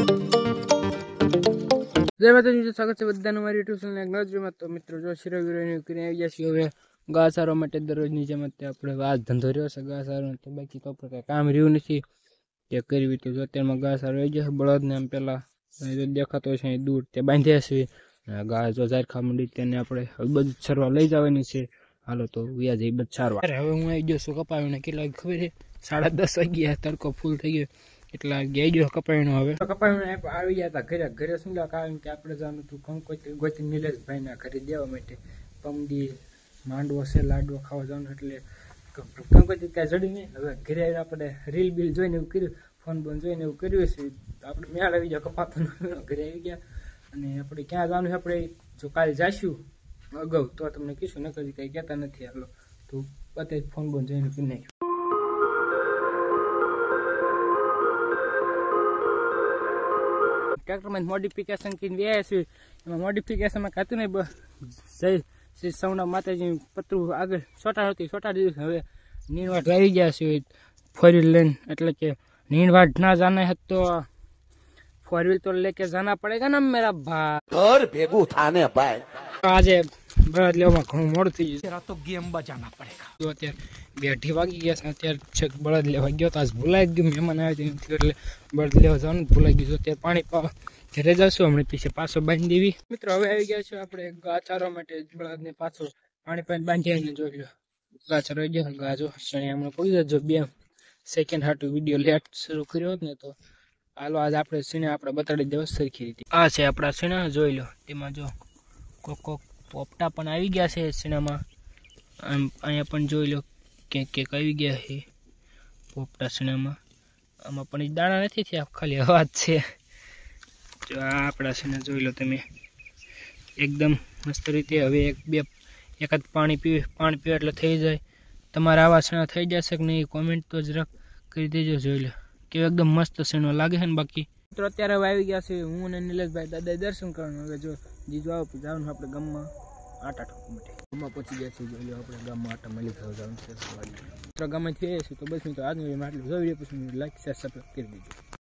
જય માતાજી, સ્વાગત છે બધાનું મારી યુટ્યુબ ચેનલ નજરમાં। તો મિત્રો જો શિરો વિરોની કરીને આવી ગયા છીએ હવે ઘાસારો માટે દરરોજની જેમ આપણે આ ધંધો રહ્યો છે ઘાસારો, તો બાકી તો આપણે કામ રહ્યું નથી તે કરવી। તો જો અત્યારમાં ઘાસારો આવી જશે બળદને આમ પેલા દેખાતો છે દૂર તે બાંધ્યા છે, ઘા જો ઝારખા મંડી તેને આપણે બધું છરવા લઈ જવાની છે। હાલો તો વ્યાજ એ બધું છારવા। હવે હું આવી ગયો છું કપાવીને, કેટલા ખબર છે 10:30 વાગ્યા, તડકો ફૂલ થઈ ગયો એટલા ગઈ ગયો કપાવીનો। હવે કપાવીને આવી ગયા હતા ઘરે, ઘરે શું કારણ કે આપણે જવાનું હતું ગોતી નિલેશભાઈના ઘરે દેવા માટે, પમદી માંડવો છે લાડવો ખાવા જવાનું, એટલે કંકોત્રી કાંઈ જડી નહીં। હવે ઘરે આપણે રીલ બીલ જોઈને એવું કર્યું, ફોન બોન જોઈને એવું કર્યું છે, આપણે મેળ આવી ગયા કપાતો ઘરે આવી ગયા। અને આપણે ક્યાં જવાનું છે, આપણે જો કાલે જઈશું અગાઉ તો તમને કહીશું, નકર કંઈ કહેતા નથી। હાલો તો અત્યારે ફોન બોન જોઈને કરી નાખ્યું। ટ્રેક્ટરમાં મોડિફિકેશન કરીને વ્યાયા છે, એમાં મોડિફિકેશનમાં ખાતું નહીં, જય શ્રી સોમનાથ માતાજી પતરું આગળ સોટા દીધું। હવે નીણવાટ આવી ગયા છે ફોર વ્હીલ લઈને, એટલે કે નીણવાટ ના જાને है तो फोर व्हील तो लेके जाना पड़ेगा ना मेरा भाई, घर भेगू थाने भाई। આજે બળદ લેવામાં ઘણું મોડું થઈ ગયું, તો ગેમ બજાના પડેગા। જો અત્યારે 2:30 વાગી ગયા છે, અત્યારે છેક બળદ લેવા ગયો તો આજ ભૂલાઈ ગયું, મહેમાન આવી એટલે બળદ લેવા જવાનું ભૂલાઈ ગયું। અત્યારે પાણી પાવા ઘરે જશું, હમણાં પીછે પાછો બાંધી દેવી। મિત્રો હવે આવી ગયા છે આપણે ઘા ચારવા માટે, બળદને પાછો પાણી બાંધી જોઈ લો ઘા ચારવા ગયો। ઘા જો શણી હમણાં પડી જજો 2 સેકન્ડ હાટું વિડીયો લેટ શરૂ કર્યો હોત ને તો હાલો આજ આપણે સીણા આપણે બતાડી દેવા સરખી રીતે। આ છે આપણા સીણા જોઈ લો, તેમાં જો કોક પોપટા પણ આવી ગયા છે સીણામાં, અહીંયા પણ જોઈ લો કેક આવી ગયા છે પોપટા સીણામાં, આમાં પણ દાણા નથી થયા, ખાલી અવાજ છે। જો આ આપણા સીણા જોઈ લો તમે એકદમ મસ્ત રીતે। હવે એકાદ પાણી પીવે એટલે થઈ જાય। તમારા આવા સીણા થઈ જશે કે નહીં કોમેન્ટ તો જરાક કરી દેજો। જોઈ લો કે એકદમ મસ્ત સીણો લાગે છે ને। બાકી મિત્રો અત્યારે હવે આવી ગયા છે હું અને નિલેશભાઈ દાદા દર્શન કરવાનું। હવે જો જીજુ આવો જવાનું આપણે ગામમાં આટા ઠોકવા માટે, ગામમાં પહોંચી ગયા છે। જોઈ લો આપણે ગામમાં આટા મળી ખાવા જવાનું છે, મિત્રો ગામમાં થઈ છે। તો બસ મિત્રો આજનો વિડીયો આટલું, જો વિડીયો પસંદ લાઈક શેર સબસ્ક્રાઈબ કરી દેજો।